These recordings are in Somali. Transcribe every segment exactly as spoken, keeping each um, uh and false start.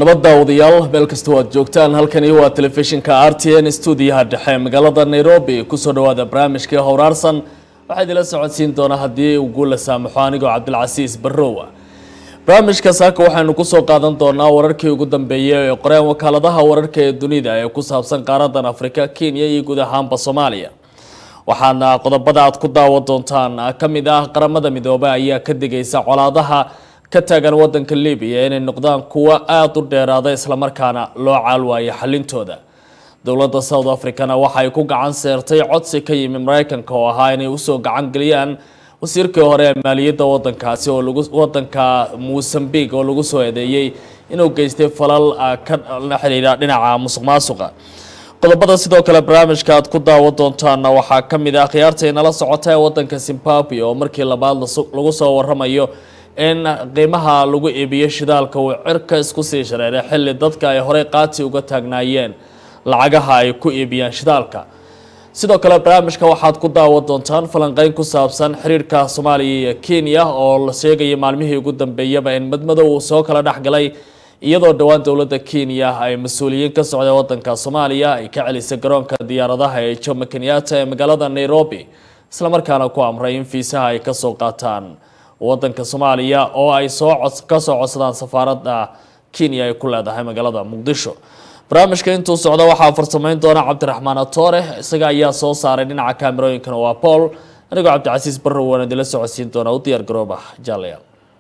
nabadda wadayaal meel kasta oo aad joogtaan halkani waa telefishinka R T N studio-ha dhexe magaalada Nairobi ku soo dhawaada barnaamijka Howraarsan waxa idila socodsiin doona hadii uu guul la saamaxo aniga Cabdilcasiis Barrowa barnaamijka saaka waxaanu ku soo qaadan doonaa wararkii ugu dambeeyay ee qoreen wakaaladaha wararka ee dunida ee ku saabsan qaaradan Afrika, Kenya iyo guud ahaanba Soomaaliya waxaana qodobada aad ku daawan doontaan kamid ah qaramada midoobay ayaa ka digaysa colaadaha ka taagan wadanka Liibiya inay noqdaan kuwa aad u dheeraada isla markaana loo caalwayo xalintooda dawladda South Africana waxa ay ku gacan seertay codsi ka yimid Mareykanka oo ahaa inay u soo gacan galiyaan wasiirkii hore ee maaliyadda wadankaasi oo lagu wadanka Mozambique oo lagu soo eedeeyay inuu geystay falal ka la xiriira dhinaca musuqmaasuqa qodobada sidoo kale barnaamijka aad ku daawan doontaan waxa kamid ah khiyaarteena la socotay wadanka Zimbabwe oo markii labaad lagu soo waramayo in qiimaha lagu iibiyo shidaalka uu cirka isku sii shareeray xilli dadka ay hore qaati uga taagnaayeen lacagaha ay ku iibiyaan shidaalka sidoo kale barnaamijka waxaad ku daawan doontaan falanqeyn ku saabsan xiriirka Soomaaliya iyo Kenya oo la sheegay maalmihii ugu dambeeyay in madmadow uu soo kala dhaxgalay iyadoo dhawaan dawladda Kenya ay mas'uuliyiin ka socday wadanka Soomaaliya ay ka celisay garoonka diyaaradaha ee Jomo Kenyatta ee magaalada Nairobi isla markaana ku amray in fiisaha ay ka soo qaataan wadanka Soomaaliya oo ay soo ka soo codsadaan safaaradda Kenya ay ku leedahay magaalada Muqdisho barnaamijka intuu socdo waxa farsamayn doona Cabdiraxmaan Atoore isaga ayaa soo saaray dhinaca kaamirooyinkan waa Paul aniga Cabdilcasiis Barrow waan idila socodsiin doona u diyaar garooba jaalaya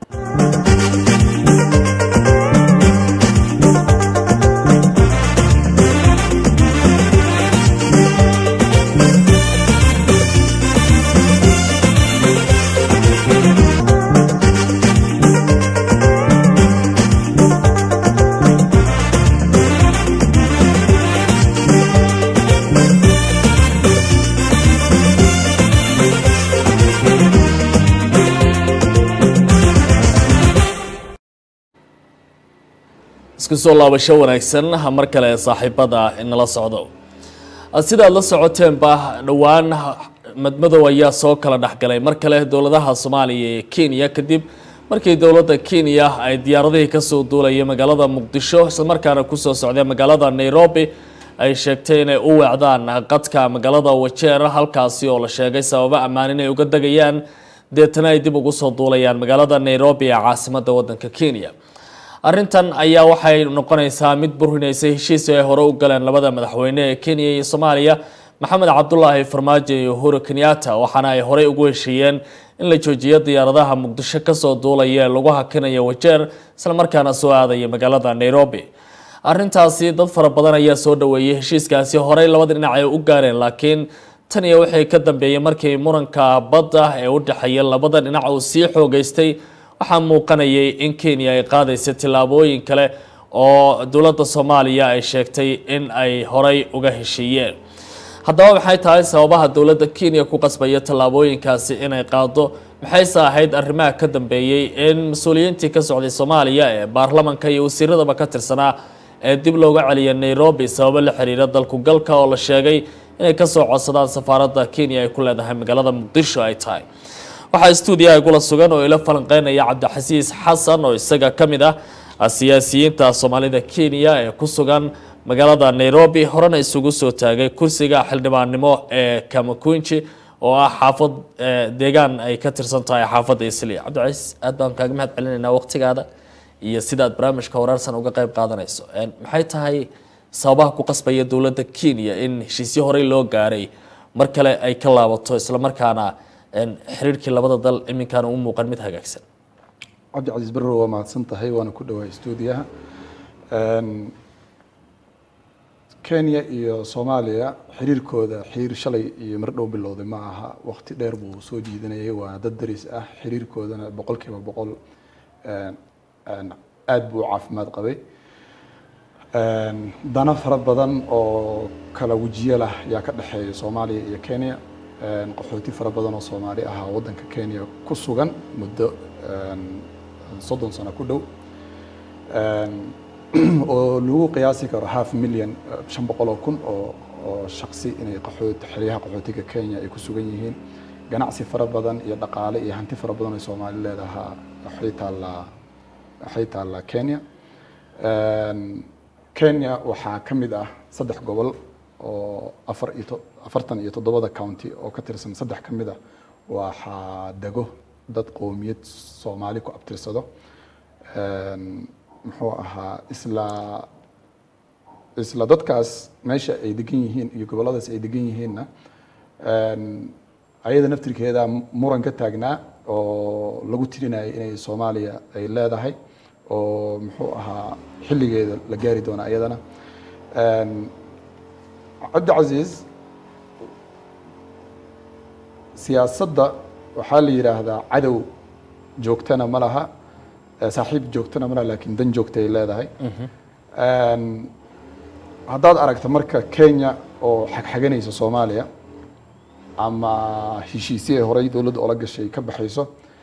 isku soo laabasho wanaagsan mar kale saaxiibada in la socdo sida la socoteen ba dhawaan madmadow ayaa soo kala dhaxgalay mar kale dawladaha Soomaaliya iyo Kenya kadib markii dawladda Kenya ay diyaaradaha ka soo duulayay magaalada Muqdisho isla markaana ku soo socday magaalada Nairobi ay sheegtay inay u wacdaan qadka magaalada Wajeer halkaasi oo la sheegay sabab ammaan inay uga dagayaan deetana ay dib ugu soo duulayaan magaalada Nairobi ee caasimadda wadanka Kenya arrintan ayaa waxay noqonaysaa mid burhinaysa heshiis ay hore u galeen labada madaxweyne ee Kenya iyo Soomaaliya Maxamed Cabdullaahi Farmaajo iyo Uhuru Kenyatta waxaana ay hore ugu heshiiyeen in la joojiyo diyaaradaha Muqdisho ka soo duulaya lagu hakinayo Wajeer isla markaana soo aadaya magaalada Nairobi arrintaasi dad fara badan ayaa soo dhaweeyay heshiiskaasi hore labada dhinac ay u gaareen laakiin tan iyo wixii ka dambeeyay markii muranka badda ee u dhaxeeya labada dhinac uu sii xoogaystay waxaa muuqanayay in Kenya ay qaadayso tilaabooyin kale oo dawladda Soomaaliya ay sheegtay in ay horay uga heshiiyeen haddaba waxay tahay sababaha dawladda Kenya ku qasbaya tilaabooyinkaasi inay qaado maxay saahayd arrimaha ka dambeeyay in mas'uuliyiintii ka socday Soomaaliya ee baarlamaanka iyo wasiiradaba ka tirsanaa ee dib looga celiyay Nairobi sabab la xiriira dalku galka oo la sheegay inay ka soo codsadaan safaaradda Kenya ay ku leedahay magaalada Muqdisho ay tahay waxa studio-ga kula sugan oo ila falanqeynaya Cabdilcasiis Xasan oo isaga kamid ah siyaasiyiinta Soomaalida Kenya ee ku sugan magaalada Nairobi horena isugu soo taagay kursiga xildhibaannimo ee Kamakunji oo ah xaafad deegaan ay ka tirsan tahay xaafadda Isli Cabdilcasiis aad baan kaaga mahad celinaynaa waqtigaada iyo sidaad barnaamijka Howraarsan uga qayb qaadanayso maxay tahay sababaha ku qasbaya dawladda Kenya in heshiisyo hore loo gaaray mar kale ay ka laabato isla markaana xiriirkii labada dal iminkan uu muuqan mid hagaagsan Cabdilcasiis Barrow waa mahadsan tahay waana ku dhawaay studio-ga Kenya iyo Soomaaliya xiriirkooda xiriir shalay iyo mar dhow bilowday ma aha waqti dheer buu soo jiidanayay waa dad daris ah xiriirkoodana boqolkiiba boqol aad buu caafimaad qabay dana fara badan oo kala wajiye lah yaa ka dhaxeeya Soomaaliya iyo Kenya qaxooti fara badan oo Soomaali ah wadanka Kenya ku sugan muddo soddon sano ku dhow oo lagu qiyaasi karo half million shan boqol oo kun oo oo shakhsi inay qaxooti xiriyaha qaxootiga Kenya ay ku sugan yihiin ganacsi fara badan iyo dhaqaale iyo hanti fara badan oo Soomaali leedahay waxay taala waxay taala Kenya Kenya waxaa ka mid ah saddex gobol oo afar iyo afartan iyo toddobada county oo ka tirsan saddex ka mid ah waxaa dego dad qowmiyad Soomaali ku abtirsado muxuu ahaa isla isla dadkaas meesha ay degan yihiin iyo goboladaas ay degan yihiinna ayada naftirkeeda muran ka taagnaa oo lagu tirinayay inay Soomaaliya ay leedahay oo muxuu ahaa xilligeeda la gaari doona ayadana Cabdicasiis siyaasadda waxaa la yiraahdaa cadow joogtana ma laha saaxiib joogtana ma laha laakiin dan joogtay leedahay haddaad aragto marka Kenya oo xagxaganaysa Soomaaliya ama heshiisyo horay dawladda oo la gashay ka baxayso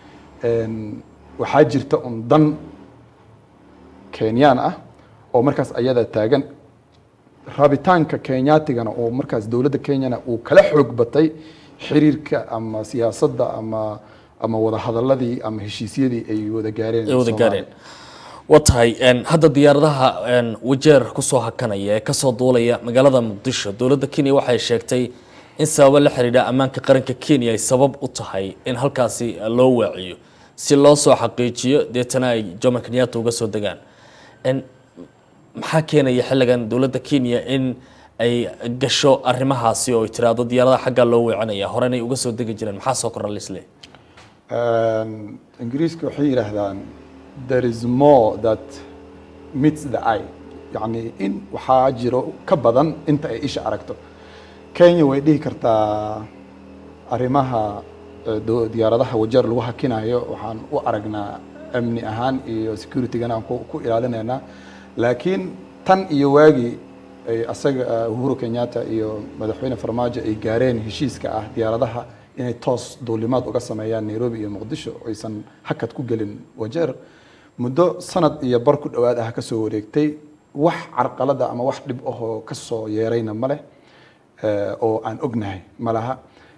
waxaa jirta un dan Kenyan ah oo markaas ayada taagan rabitaanka Kenyatigana oo markaas dawladda Kenyana uu kala xoog batay xiriirka ama siyaasadda ama ama wada hadaladii ama heshiisyadii ay wada gaareen ay wada gaareen watahay hadda diyaaradaha wajeer ku soo hakanaya ee ka soo duulaya magaalada Muqdisho dawladda Kenya waxay sheegtay in sabab la xiriira amaanka qaranka Kenya ay sabab u tahay in halkaasi loo waaciyo si loo soo xaqiijiyo deetana ay Jomo Kenyatta uga soo degaan in maxaa keenaya xilligan dawladda Kenya in ay gasho arrimahaasi oo tiraado diyaaradaha xagga loo weecanaya horena uga soo degi jireen maxaa soo koran lisle ingiriiska waxay yiraahdaan there is more that meets the eye yani in waxaa jiro ka badan inta ay isha aragto Kenya way dhihi kartaa arrimaha diyaaradaha wajeer lagu hakinayo waxaan u aragnaa amni ahaan iyo security-gana aan ku ilaalinaynaa laakiin tan iyo waagi ay asaga Uhuru Kenyatta iyo madaxweyne Farmaajo ay gaareen heshiiska ah diyaaradaha inay toos duulimaad uga sameeyaan Nairobi iyo Muqdisho oo aysan hakad ku gelin wajeer muddo sanad iyo bar ku dhawaad ah ka soo wareegtay wax carqalada ama wax dhib ah oo ka soo yeerayna ma leh oo aan ognahay malaha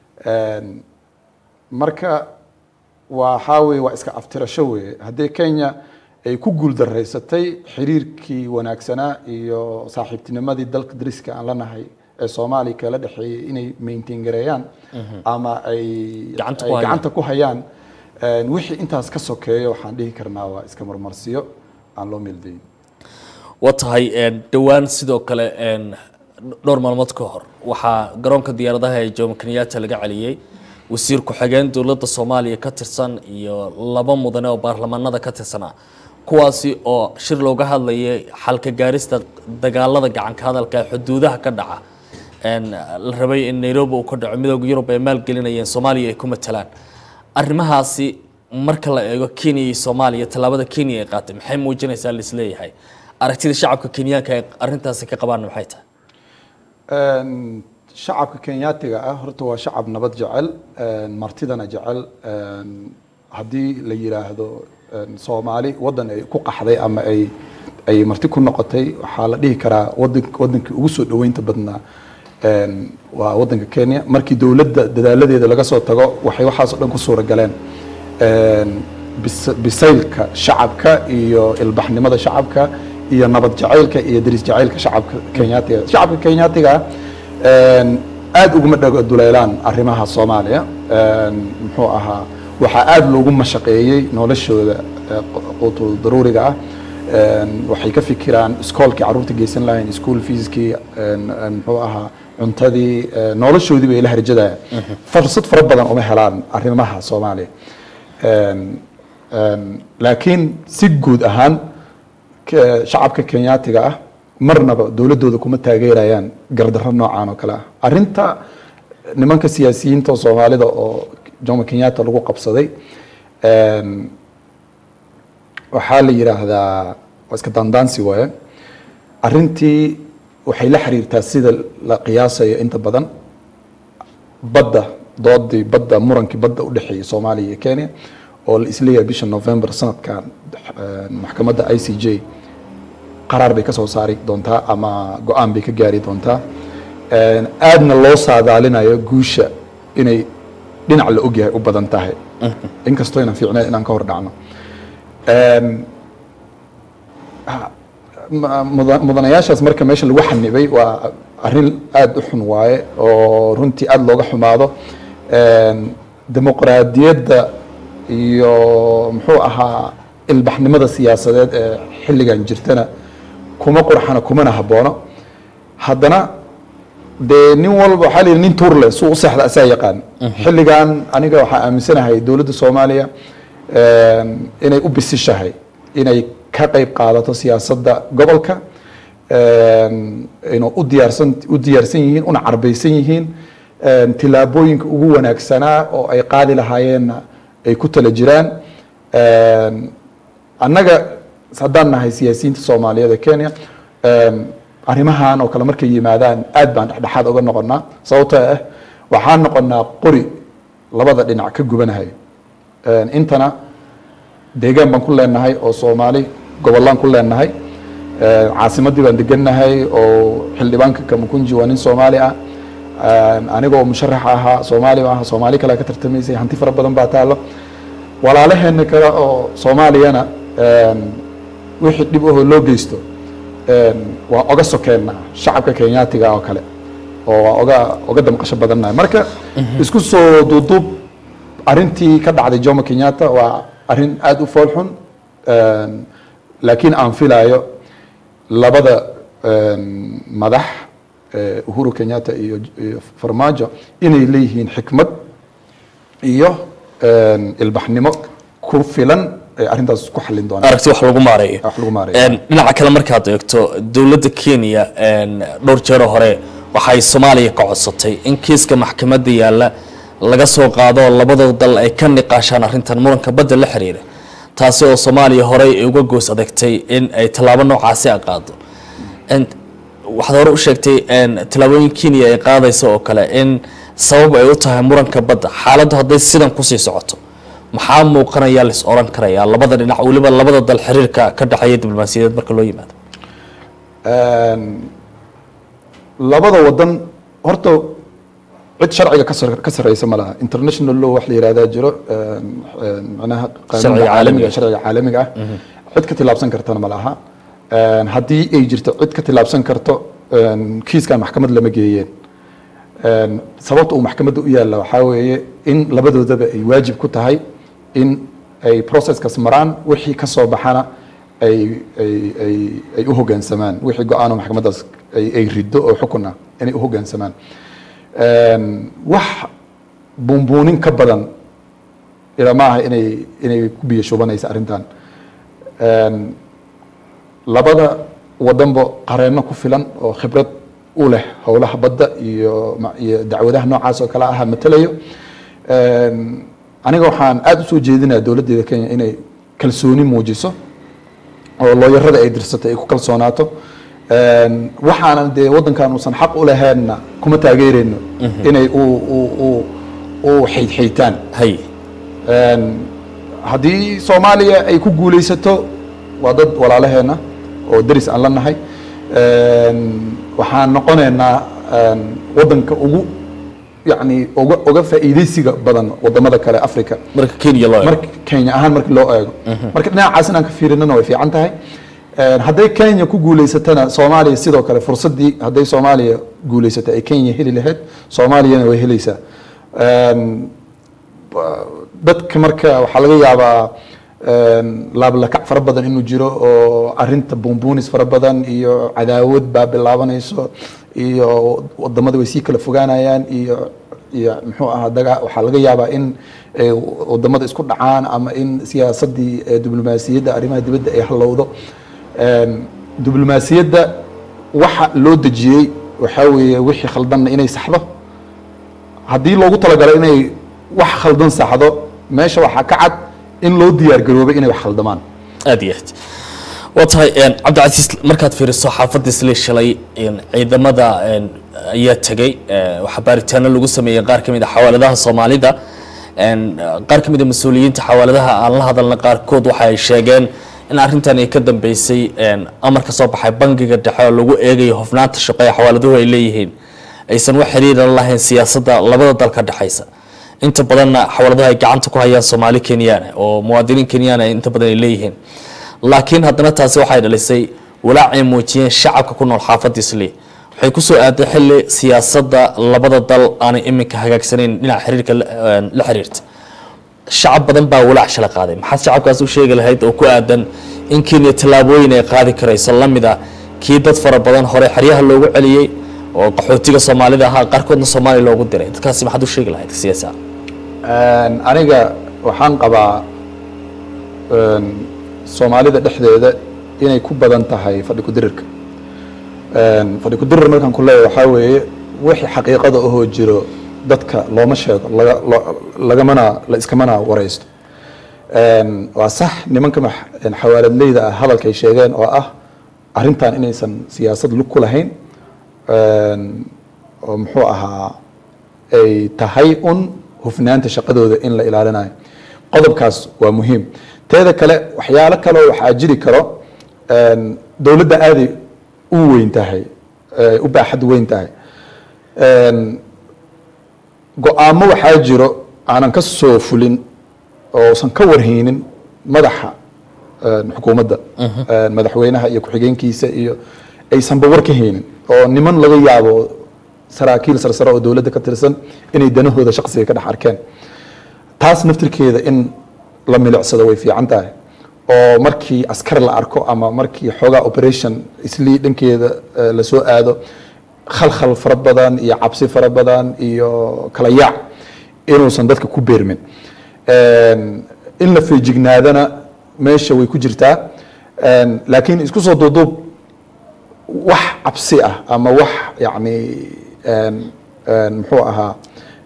marka waxa weey waa iska aftirasho weey hadii Kenya ay ku guul dareysatay xiriirkii wanaagsanaa iyo saaxiibtinimadii dalka dariska aan la nahay ee Soomaaliya kala dhaxeeyay inay maintain gareeyaan ama ay gacanta ku hayaan wixii intaas ka sokeeyo waxaan dhihi karnaa waa iska marmarsiyo aan loo meeldayn watahay dhawaan sidoo kale dhowr maalmood ka hor waxaa garoonka diyaaradaha ee Jomo Kenyatta laga caliyay wasiir ku xigeen dawladda Soomaaliya ka tirsan iyo laba mudane oo baarlamaanada ka tirsan kuwaasi oo shir looga hadlayay xalka gaarista dagaalada gacan ka hadalka xuduudaha ka dhaca een la rabay in Nairobi uu ka dhaco midowga Yurub ay maal gelinayeen Soomaaliya ay ku matalaan arrimahaasi marka la eego Kenya iyo Soomaaliya talaabada Kenya ay qaatay maxay muujinaysaa lisleeyahay aragtida shacabka Kenyaanka ay arintaasi ka qabaan maxay tahay een shacabka Kenyaatiga ah horta waa shacab nabad jecel martidana jecel hadii la yiraahdo Soomaali wadan ay ku qaxday ama ay ay marti ku noqotay waxa la dhihi karaa wadanka wadankii ugu soo dhaweynta badnaa een waa wadanka Kenya markii dawladda dadaaladeeda laga soo tago waxay waxaas oo dhan ku suura galeen een bisaylka shacabka iyo ilbaxnimada shacabka iyo nabad jaceylka iyo daris jaceylka shacabka Kenyaatiga shacabka Kenyaatiga een aad ugu madhago duleelaan arrimaha Soomaaliya een muxuu ahaa waxa aad loogu mashaqeeyay noloshooda qoto daruuriga ah een waxay ka fikiraan iskoolkii caruurta geysan lahayn school fees-kii een muxuu ahaa cuntadii noloshoodii bay la harjadaan fursad fara badan uma helaan arrimaha Soomaaliya een een laakiin si guud ahaan shacabka Kenyaatiga ah marnaba dawladooda kuma taageerayaan gardarro noocan oo kale ah arinta nimanka siyaasiyiinta Soomaalida oo Jomo Kenyatta lagu qabsaday een waxa la yiraahdaa iska dandaansi waaye arintii waxay la xiriirtaa sida la qiyaasayo inta badan badda doodii badda murankii badda u dhaxeeyay Soomaaliya iyo Kenya oo la isleeyahay bisha November sanadkan maxkamadda I C J qaraar bay ka soo saari doontaa ama go'aan bay ka gaari doontaa een aadna loo saadaalinayo guusha inay dhinac la ogyahay u badan tahay inkastoo inaan fiicnaa inaan ka hor dhacno een mudanayaashaas marka meesha lagu xanibay waa arrin aada u xun waaye oo runtii aada looga xumaado dimuqraadiyadda iyo muxuu ahaa ilbaxnimada siyaasadeed ee xilligan jirtana kuma qurxana kumana haboono haddana dee nin walba waxaa layidhi nin tuur leh suu u seexda asaa yaqaan xilligan aniga waxaa aaminsanahay dowladda soomaaliya inay u bisishahay inay ka qayb qaadato siyaasadda gobolka inuu u diyaarsan u diyaarsan yihiin una carbaysan yihiin tilaabooyinka ugu wanaagsanaa oo ay qaadi lahaayeenna ay ku tala jiraan annaga haddaan nahay siyaasiyiinta soomaaliyeed ee kenya arrimahan oo kale markay yimaadaan aad baan dhexdhexaad uga noqonnaa sababtoo ah waxaan noqonnaa qori labada dhinac ka gubanahay intana deegaan baan ku leenahay oo soomaali gobollaan ku leenahay caasimaddii baan degannahay oo xildhibaanka kamakunji waa nin soomaali ah anigoo musharax ahaa soomaali ahaa soomaali kale ka tartamaysay hanti fara badan baa taalo walaalaheena kale oo soomaaliyana wixii dhib ahoo loo geysto waa oga sokeennaa shacabka kenyaatiga oo kale oo waa oga oga damqasho badannahay marka isku soo duuduub arrintii ka dhacday jomo kenyatta waa arrin aada u fool xun laakiin aan filaayo labada madax uhuru kenyatta iyo iyo farmaajo inay leeyihiin xikmad iyo ilbaxnimo ku filan arrintaas ku xallin doonaan aragti wax lagu maareeyo wax lagu maareeyo dhinaca kale markaad eegto dowladda Kenya dhowr jeer hore waxay Soomaaliya ka codsatay in kiiska maxkamadda yaala laga soo qaado labada dal ay ka niqaashaan arrintan muranka badda la xiriira taasi oo Soomaaliya hore ay uga goos adagtay in ay talaabo noocaasi ah qaado and waxaad hore u sheegtay in talaabooyin Kenya ay qaadayso oo kale in sabab ay u tahay muranka badda xaaladdu hadday sidan ku sii socoto maxaa muuqanaya lis oran karaya labada dhinac waliba labada dal xiriirka ka dhaxeeya diblomaasiyadeed marka loo yimaado labada wadan horta cid sharciga ka sareysa ma laha international law wax la yiraahdaa jiro macnaha qaanuunka caalamiga sharciga caalamiga ah cid ka tilaabsan kartana ma laha haddii ay jirto cid ka tilaabsan karto kiiskan maxkamad lama geeyeen sababta uu maxkamadda u yaalla waxaa weeye in labadoodaba ay waajib ku tahay in ay processkaas maraan wixii ka soo baxana ay ay ay ay u hoggaansamaan wixii go-aano maxkamaddaas ay ay riddo oo xukun ah inay u hoggaansamaan wax buunbuunin ka badan ilaa maaha inay inay ku biyo shubanaysa arrintan labada wadanba qareenno ku filan oo khibrad u leh howlaha badda iyo iyo dacwadaha noocaas oo kale ah matalayo aniga waxaan aada u soo jeedinayaa dowladdeeda Kenya inay kalsooni muujiso oo looyarada ay dirsatay ay ku kalsoonaato waxaanan dee waddankan uusan xaq u lahaynna kuma taageerayno inay u u u u xaydxaytaan hay haddii Soomaaliya ay ku guulaysato waa dad walaalaheena oo daris aan la nahay waxaan noqonaynaa waddanka ugu يعني uga uga faa'iideysiga badan wadamada kale Afrika marka Kenya loo marka Kenya ahaan marka loo eego marka dhinacaas inaan ka fiirinana way fiican tahay hadday Kenya ku guuleysatana Soomaaliya sidoo kale fursadii hadday Soomaaliya guuleysata ay Kenya heli lahayd Soomaaliyana way helaysaa dadka marka waxa laga yaabaa laab la kac fara badan inuu jiro oo arinta buunbuunis fara badan iyo cadaawad baa bilaabanayso iyo wadamada way sii kala fogaanayaan iyo iyo muxuu ahaa daga waxa laga yaabaa in wadamada isku dhacaan ama in siyaasadii diblomaasiyadda arrimaha dibadda ay halowdo diblomaasiyadda waxa loo dajiyay waxa weeye wixii khaldan inay saxdo haddii loogu talagalay inay wax khaldan saxdo meesha waxa ka cad in loo diyaar garoobay inay wax khaldamaan aad iyo aad watahay cabdicasiis markaad fiiriso xaafadda isla shalay ciidamada ayaa tagay waxa baaritaano lagu sameeyay qaar kamid ah xawaaladaha Soomaalida qaar kamid ah mas'uuliyiinta xawaaladaha aan la hadalna qaarkood waxa ay sheegeen in arrintan ay ka dambeysay amarka soo baxay bangiga dhexe oo lagu eegayo hofnaanta shaqada xawaaladuhu ay leeyihiin aysan wax xiriir la lahayn siyaasadda labada dal ka dhaxaysa inta badan xawaaladaha ay gacanta ku hayaan Soomaali Kenyaan oo muwaadiniin Kenyaan inta badan ay leeyihiin laakiin haddana taasi waxay dhalisay walaacay muujiyeen shacabka ku nool xaafadda Islii waxay ku soo aaday xilli siyaasadda labada dal aan iminka hagaagsanayn dhinaca xiriirka la xiriirta shacab badan baa walaac shala qaaday maxaad shacabkaas u sheegi lahayd oo ku aadan in Kenya tallaabooyin ay qaadi karayso lamida kii dad fara badan hore xiriyaha loogu celiyay oo qaxootiga Soomaalida ahaa qarkoodna Soomaaliya loogu diray dadkaasi maxaad u sheegi lahayd siyaasada aniga waxaan qabaa Soomaalida dhexdeeda inay ku badan tahay fadhi ku dirirka fadhi ku dirir markaan ku leeyahay waxa weeye wixii xaqiiqada oo jiro dadka looma sheego laga lagamana la iskamana wareysto waa sax nimanka xawaaladleyda hadalka ay sheegeen oo ah arintan inaysan siyaasad lug ku lahayn oo muxuu ahaa ay tahay un hufnaanta shaqadooda in la ilaalinayo qodobkaas waa muhiim teeda kale waxyaalo kale oo waxa jiri karo dawladda aadi u weyn tahay u baaxad weyn tahay go'aamo waxaa jiro aanan ka soo fulin oo san ka warheynin madaxa xukuumadda madaxweynaha iyo ku-xigeenkiisa iyo aysanba war ka haynin oo niman laga yaabo saraakiil sarsare oo dawladda ka tirsan inay danahooda shaqsiga ka dhex arkeen taas naftirkeeda in la milicsado way fiican tahay oo markii askar la arko ama markii xoogaa operation Islii dhankeeda la soo aado khalkhal fara badan iyo cabsi fara badan iyo kala yaac inuusan dadka ku beermin in la feejignaadana meesha way ku jirtaa laakiin isku soo duuduub wax cabsi ah ama wax yacni muxuu ahaa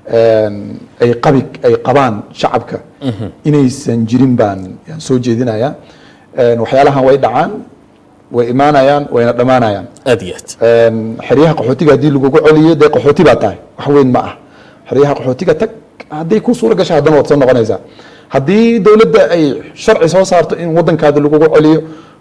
ay qabi ay qabaan shacabka inaysan jirin baan soo jeedinayaa waxyaalahan way dhacaan way imaanayaan wayna dhamaanayaan adiyad xiriyaha qaxootiga hadii lagu celiyo de qaxooti baa tahay wax weyn ma ah xiriyaha qaxootiga tag hadii ku suura gashay haddana waad soo noqonaysaa haddii dawladda ay sharci soo saarto in waddankaada lagu celiyo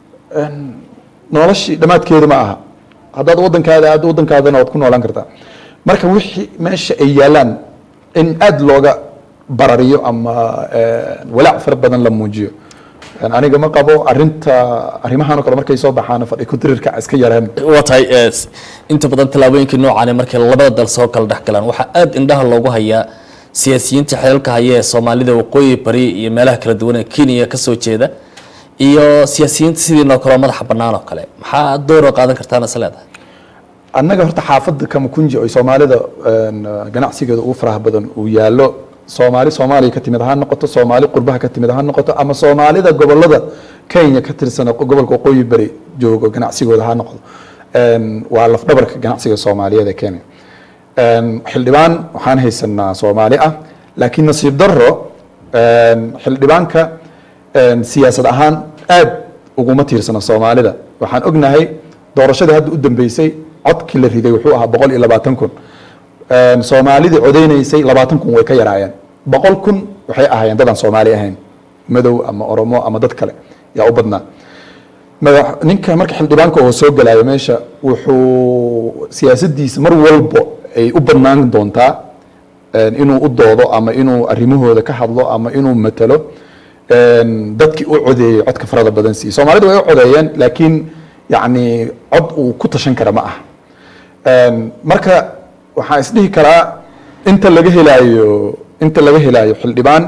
noloshii dhamaadkeedu ma aha haddaad waddankaada aad waddankaadana waad ku noolaan kartaa marka wixii meesha ay yaalaan in aad looga barariyo ama walaac fara badan la muujiyo aniga ma qabo arinta arimahan oo kale markay soo baxaan fadhi ku dirirka iska yaraan waa tahay inta badan talaabooyinka noocan markay labada dal soo kala dhaxgalaan waxa aad indhaha loogu hayaa siyaasiyiinta xeelka haya ee Soomaalida waqooyi bari iyo meelaha kala duwan ee Kenya ka soo jeeda iyo siyaasiyiinta sidii noo kala madax banaan oo kale maxaa door qaadan kartaan asalaada annaga horta xaafadda Kamukunji oo Soomaalida ganacsigeeda ugu faraha badan uu yaalo Soomaali Soomaaliya ka timid ahaan noqoto Soomaali qurbaha ka timid ahaan noqoto ama Soomaalida gobolada Kenya ka tirsan gobolka waqooyi bari joogo ganacsigooda ahaan noqdo waa laf dhabarka ganacsiga Soomaaliyeed ee Kenya xildhibaan waxaan haysanaa Soomaali ah laakiin nasiib darro xildhibaanka siyaasad ahaan aad uguma tiirsana Soomaalida waxaan ognahay doorashada hadda u dambeysay codkii la riday wuxuu ahaa boqol iyo labaatan kun Soomaalida codeynaysay labaatan kun way ka yaraayeen boqol kun waxay ahaayeen dad aan Soomaali ahayn madow ama Oromo ama dad kale yaa u badnaa madax ninka marka xildhibaanka oo soo galaya meesha wuxuu siyaasadiisa mar walba ay u badnaan doontaa inuu u doodo ama inuu arrimahooda ka hadlo ama inuu matalo dadkii u codeeyay codka farada badan si Soomaalida way u codeeyeen laakiin yacni cod uu ku tashan kara ma aha marka waxaan isdhihi karaa inta laga helaayo inta laga helaayo xildhibaan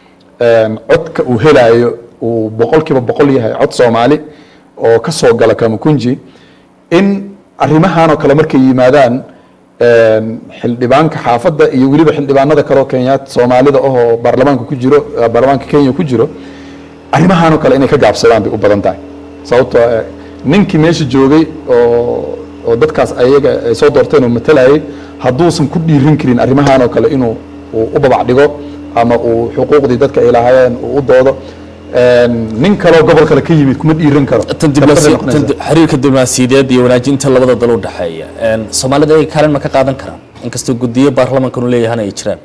codka uu helaayo uu boqolkiiba boqol yahay cod Soomaali oo ka soo gala Kamukunji in arrimahan oo kale markay yimaadaan xildhibaanka xaafadda iyo weliba xildhibaanada kale oo Kenya Soomaalida oo baarlamaanka ku jiro baarlamaanka Kenya ku jiro arrimahan oo kale inay ka gaabsadaan bay u badan tahay sababtoo ninkii meesha joogay oo oo dadkaas ayaga ay soo doorteen oo matalayay hadduusan ku dhiirin karin arrimahan oo kale inuu u babac dhigo ama uu xuquuqdii dadka ay lahaayeen uu u doodo nin kale oo gobol kale ka yimid kuma dhiirin karo xiriirka diblomaasiyadeed iyo wanaajinta labada dal u dhaxeeya Soomaalida ay kaalin ma ka qaadan karaan inkastoo guddiyo baarlamaanka uu leeyahay ay jiraan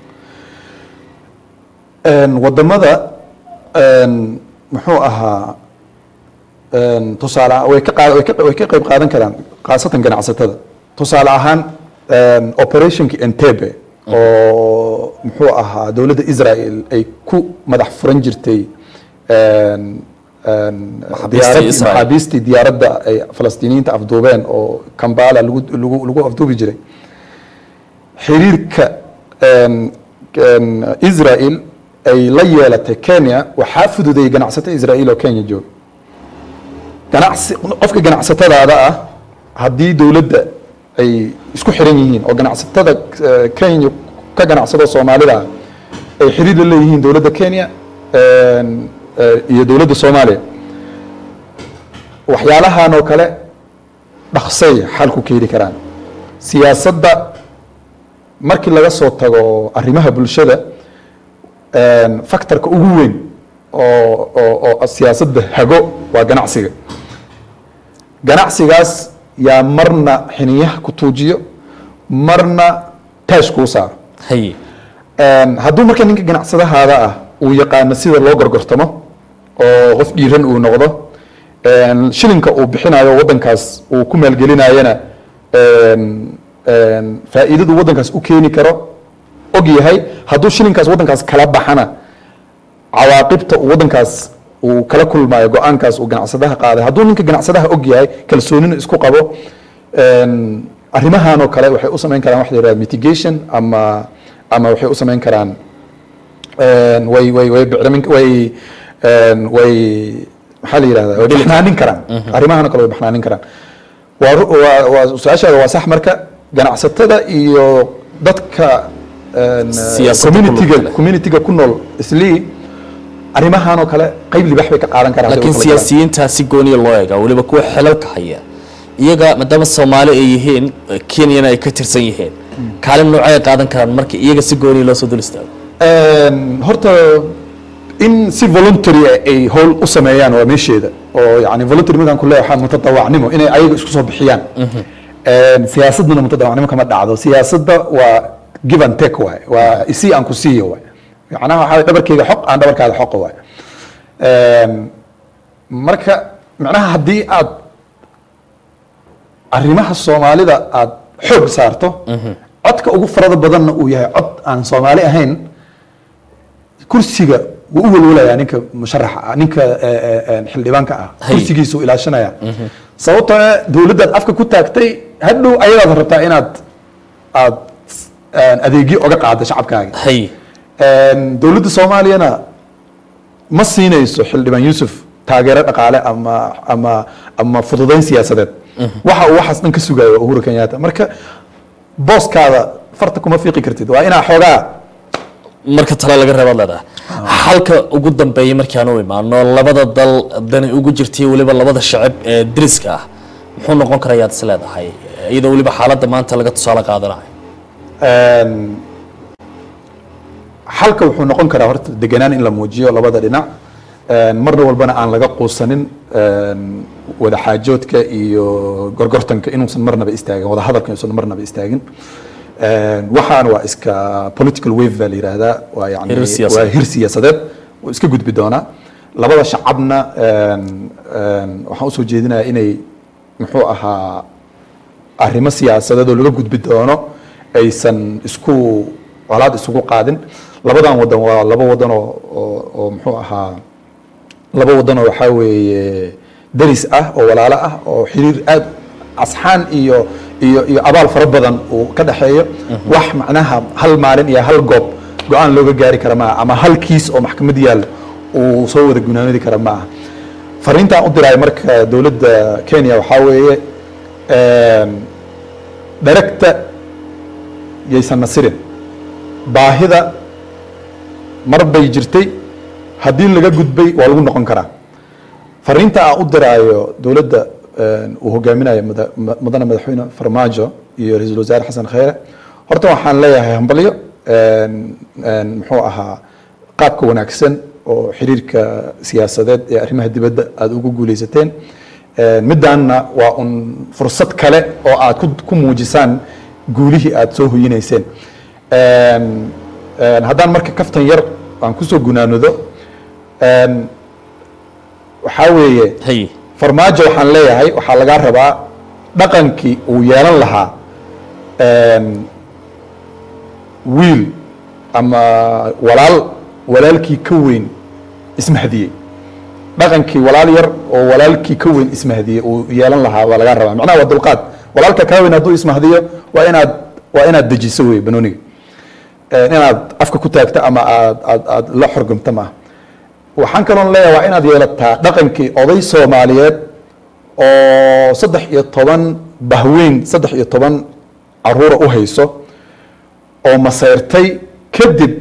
wadamada muxuu ahaa tusaale way ka way ka way ka qayb qaadan karaan qaasatan ganacsatada tusaale ahaan operationki Entebbe oo muxuu ahaa dawladda Israel ay ku madax furan jirtay maxaabiistii diyaaradda ay falastiiniyiinta afduubeen oo Kampala lagu lagu lagu afduubi jiray xiriirka Israel ay la yeelatay Kenya waxaa fududay ganacsatada Israel oo Kenya jooga ganacsi qofka ganacsatadaada ah haddii dawladda ay isku xiran yihiin oo ganacsatada Kenya ka ganacsada Soomaalida ay xiriir la leeyihiin dawladda Kenya iyo dawladda Soomaaliya waxyaalahan oo kale dhaqsay xal ku keeni karaan siyaasadda markii laga soo tago arrimaha bulshada factorka ugu weyn oo oo siyaasadda hago waa ganacsiga ganacsigaas yaa marna xiniyaha ku tuujiyo marna taash ku saaro hay hadduu marka ninka ganacsadahaada ah uu yaqaano sida loo gorgortamo oo qof dhiiran uu noqdo shilinka uu bixinayo wadankaas uu ku maalgelinayana faa'iidadu wadankaas u keeni karo og yahay hadduu shilinkaas wadankaas kala baxana cawaaqibta uu wadankaas uu kala kulmayo go-aankaas uu ganacsadaha qaaday hadduu ninka ganacsadaha og yahay kalsoonina isku qabo arrimahan oo kale waxay u samayn karaan wax la yidhahdo mitigation ama ama waxay u samayn karaan way way way bicramin way way maxaa la yidhahdaa way baxnaanin karaan arrimahan oo kale way baxnaanin karaan waa waa su-aashaada waa sax marka ganacsatada iyo dadka communityga communityga ku nool islii arrimahan oo kale qayb libax bay ka qaadan karaan laakiin siyaasiyiinta si gooniya loo eega waliba kuwa xelalka haya iyaga maadaama Soomaali ay yihiin Kenyana ay ka tirsan yihiin kaalin noocay qaadan karaan marka iyaga si gooniya loo soo dul istaago horta in si voluntary ay howl u sameeyaan waa meesheeda oo yani voluntary markaan ku leeyahay waxa mutadawacnimo inay ayaga isku soo bixiyaan siyaasadna mutadawacnimo kama dhacdo siyaasadda waa give and take waay waa isi aan ku siiyo waay macnaha waxa dhabarkayga xoq aan dhabarkaada xoq waay marka macnaha haddii aad arrimaha Soomaalida aad xoog saarto codka ugu farada badanna uu yahay cod aan Soomaali ahayn kursiga wuu u walwalayaa ninka musharaxa ninka xildhibaanka ah kursigiisu ilaashanaya sababtoo ah dawladda afka ku taagtay hadhow ayadaad rabtaa inaad aad adeegyo uga qaado shacabkaaga hay dawladda Soomaaliyana ma siinayso xildhibaan Yuusuf taageero dhaqaale ama ama ama fududayn siyaasadeed waxa uu waxaas dhan ka sugayo Uhuru Kenyatta marka booskaada farta kuma fiiqi kartid waa inaa xoogaa marka tala laga reebad leedahay halka ugu dambeeyay markii aan u imaano labada dal dani ugu jirtay waliba labada shacab ee diriska ah muxuu noqon karayaa is leedahay iyadoo waliba xaaladda maanta laga tusaale qaadanayo halka wuxuu noqon karaa horta deganaan in la muujiyo labada dhinac marna walbana aan laga quusanin wada xaajoodka iyo gorgortanka inuusan marnaba istaagin wada hadalka inuusan marnaba istaagin waxaan waa iska political wave baa la yiraahdaa waa yani waa hir siyaasadeed oo iska gudbi doona labada shacabna waxaan u soo jeedinayaa inay muxuu ahaa arrimo siyaasadeed oo laga gudbi doono aysan isku walaad isugu qaadin labadan wadan waa laba wadan oo oo muxuu ahaa laba wadan oo waxa weeye daris ah oo walaalo ah oo xiriir aad asxaan iyo iyo iyo abaal fara badan uu ka dhaxeeyo wax macnaha hal maalin iyo hal goob go'aan looga gaari kara ma ama hal kiis oo maxkamad yaal uu soo wada gunaanadi kara ma fariintaan u diray marka dawladda Kenya waxa weeye directa yaysan nasirin baahida mar bay jirtay haddii laga gudbay waa lagu noqon karaa fariinta aan u diraayo dawladda uu hogaaminayo mudane madaxweyne Farmaajo iyo ra'iisul wasaare Xasan Khayre horta waxaan leeyahay hambalyo muxuu ahaa qaabka wanaagsan oo xiriirka siyaasadeed ee arrimaha dibadda aad ugu guuleysateen midaana waa un fursad kale oo aad ku muujisaan guulihii aad soo hoyinayseen haddaan marka kaftan yar aan kusoo gunaanado waxaa weeye Farmaajo waxaan leeyahay waxaa laga rabaa dhaqankii uu yeelan lahaa wiil ama walaal walaalkii ka weyn ismahdiyey dhaqankii walaal yar oo walaalkii ka weyn ismahdiye uu yeelan lahaa waa laga rabaa macnaha waa dulqaad walaalka ka weyn hadduu ismahdiyo waa inaad waa inaad dejiso wey banooniga inaad afka ku taagto ama aad aad aad la xorgumto maaha waxaan kaloon leeyahay waa inaad yeelataa dhaqankii oday soomaaliyeed oo saddex iyo toban bahweyn saddex iyo toban caruura u hayso oo maseyrtay kadib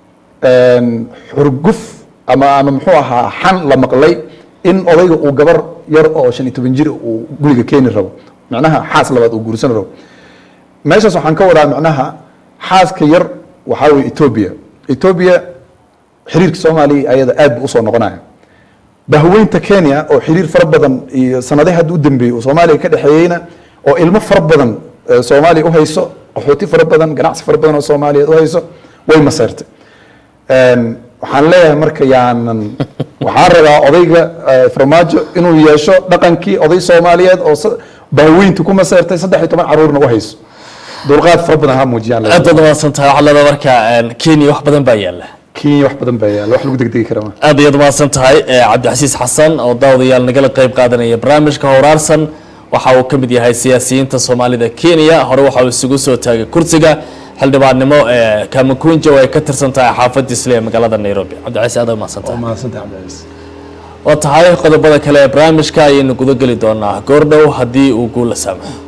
xurguf ama ama muxuu ahaa xan la maqlay in odayga uu gabar yar oo shan iyo toban jir uu guriga keeni rabo macnaha xaas labaad uu guursan rabo meeshaas waxaan ka wadaa macnaha xaaska yar waxaa weye etoobiya etoobiya xiriirka soomaaliya ayada aad bu usoo noqonaya bahweynta kenya oo xiriir fara badan iyo sanadaha hadda u dambeeyey oo soomaaliya ka dhexeeyeyna oo ilmo fara badan soomaaliya u hayso qaxooti fara badan ganacsi fara badan oo soomaaliyeed u hayso way maseyrtay waxaan leeyahay marka yaanan waxaan rabaa odayga farmaajo inuu yeesho dhaqankii oday soomaaliyeed oo bahweynta ku maseyrtay saddex iyo toban caruurna u hayso dulqaad fara badan ha muujiyaan aad baad mahadsan tahay waxaa leedahay marka kenya wax badan baa yaala kenya wax badan baa yaala wax lagu degdegi kara ma aad ayaad mahadsan tahay cabdixasiis xasan oo daawadayaal nagala qayb qaadanaya barnaamijka howraarsan waxa uu ka mid yahay siyaasiyiinta soomaalida kenya hore waxa uu isugu soo taagay kursiga xildhibaannimo ee Kamakunja oo ay ka tirsan tahay xaafadda Isle ee magaalada Nairobi cabdixasiis aad mahadsan tahay mahadsan tahay cabdixasiis waa tahay qodobada kale ee barnaamijka ayaynu guda geli doonaa goordhow haddii uu guul la saamaxo